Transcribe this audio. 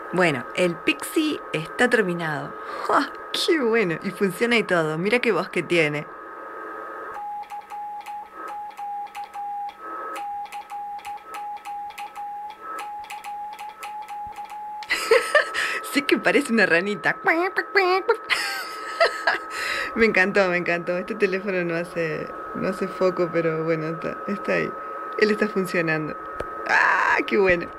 Bueno, el Pixie está terminado. ¡Ja! ¡Qué bueno! Y funciona y todo. Mira qué voz que tiene. Sí que parece una ranita. Me encantó, me encantó. Este teléfono no hace foco, pero bueno, está ahí. Él está funcionando. ¡Ah, qué bueno!